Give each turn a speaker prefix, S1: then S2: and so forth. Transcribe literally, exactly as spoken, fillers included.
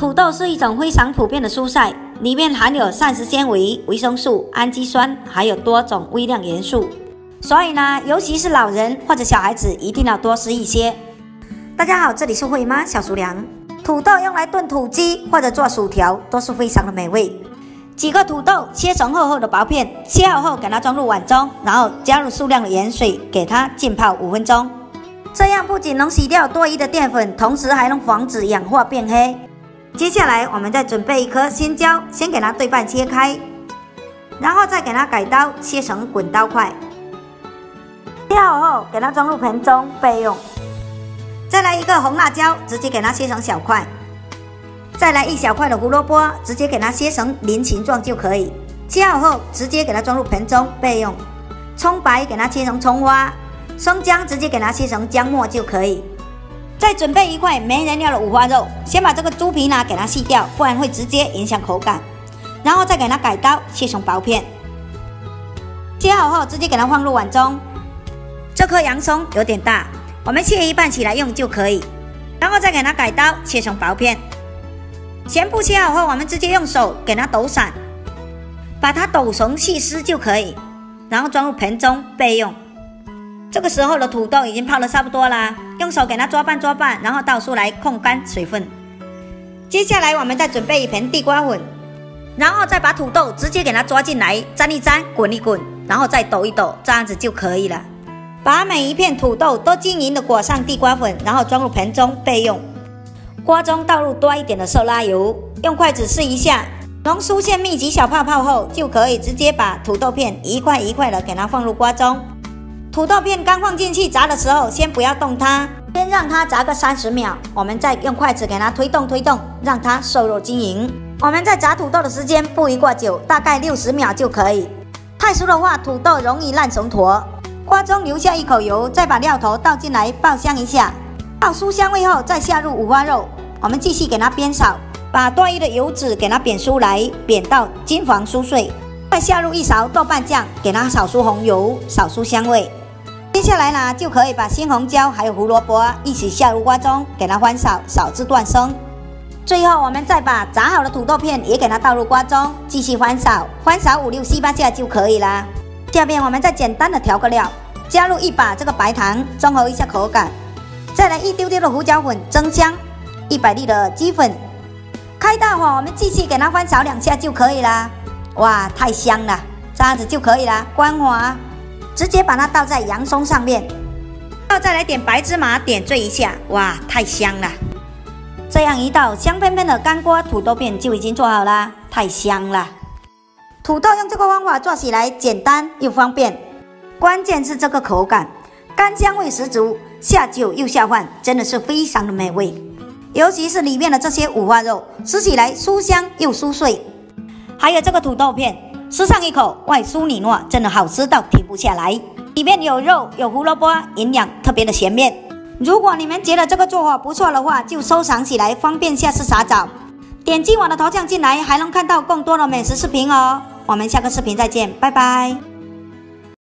S1: 土豆是一种非常普遍的蔬菜，里面含有膳食纤维、维生素、氨基酸，还有多种微量元素。所以呢，尤其是老人或者小孩子，一定要多吃一些。大家好，这里是慧妈小厨娘。土豆用来炖土鸡或者做薯条，都是非常的美味。几个土豆切成厚厚的薄片，切好后给它装入碗中，然后加入数量的盐水，给它浸泡五分钟。这样不仅能洗掉多余的淀粉，同时还能防止氧化变黑。接下来我们再准备一颗鲜椒，先给它对半切开，然后再给它改刀切成滚刀块。切好后给它装入盆中备用。再来一个红辣椒，直接给它切成小块。再来一小块的胡萝卜，直接给它切成菱形状就可以。切好后直接给它装入盆中备用。葱白给它切成葱花，生姜直接给它切成姜末就可以。再准备一块没人料的五花肉，先把这个猪皮呢给它去掉，不然会直接影响口感。然后再给它改刀切成薄片。切好后直接给它放入碗中。这颗洋葱有点大，我们切一半起来用就可以。然后再给它改刀切成薄片。全部切好后，我们直接用手给它抖散，把它抖成细丝就可以。然后装入盆中备用。这个时候的土豆已经泡得差不多啦，用手给它抓拌抓拌，然后倒出来控干水分。接下来我们再准备一盆地瓜粉，然后再把土豆直接给它抓进来，沾一沾，滚一滚，然后再抖一抖，这样子就可以了。把每一片土豆都均匀的裹上地瓜粉，然后装入盆中备用。锅中倒入多一点的色拉油，用筷子试一下，能出现密集小泡泡后，就可以直接把土豆片一块一块的给它放入锅中。土豆片刚放进去炸的时候，先不要动它，先让它炸个三十秒，我们再用筷子给它推动推动，让它受肉均匀。我们在炸土豆的时间不宜过久，大概六十秒就可以。太熟的话，土豆容易烂成坨。锅中留下一口油，再把料头倒进来爆香一下，爆出香味后再下入五花肉，我们继续给它煸炒，把多余的油脂给它煸出来，煸到金黄酥脆。再下入一勺豆瓣酱，给它炒出红油，炒出香味。接下来呢，就可以把新红椒还有胡萝卜一起下入锅中，给它翻炒，炒至断生。最后我们再把炸好的土豆片也给它倒入锅中，继续翻炒，翻炒五六七八下就可以啦。下面我们再简单的调个料，加入一把这个白糖，中和一下口感。再来一丢丢的胡椒粉增香，一百粒的鸡粉。开大火，我们继续给它翻炒两下就可以啦。哇，太香了，这样子就可以啦。关火，直接把它倒在洋葱上面，然后再来点白芝麻点缀一下。哇，太香了！这样一道香喷喷的干锅土豆片就已经做好啦，太香了。土豆用这个方法做起来简单又方便，关键是这个口感，干香味十足，下酒又下饭，真的是非常的美味。尤其是里面的这些五花肉，吃起来酥香又酥脆，还有这个土豆片，吃上一口外酥里糯，真的好吃到停不下来。里面有肉有胡萝卜，营养特别的全面。如果你们觉得这个做法不错的话，就收藏起来，方便下次查找。点击我的头像进来，还能看到更多的美食视频哦。我们下个视频再见，拜拜。